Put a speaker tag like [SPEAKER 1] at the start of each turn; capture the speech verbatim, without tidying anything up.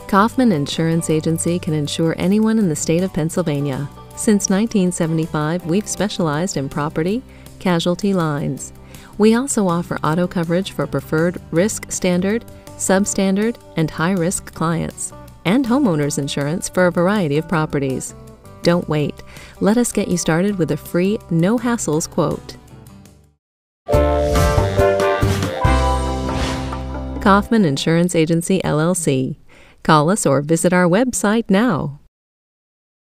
[SPEAKER 1] Kauffman Insurance Agency can insure anyone in the state of Pennsylvania. Since nineteen seventy-five, we've specialized in property, casualty lines. We also offer auto coverage for preferred risk standard, substandard, and high-risk clients, and homeowners insurance for a variety of properties. Don't wait. Let us get you started with a free, no-hassles quote. Kauffman Insurance Agency, L L C. Call us or visit our website now.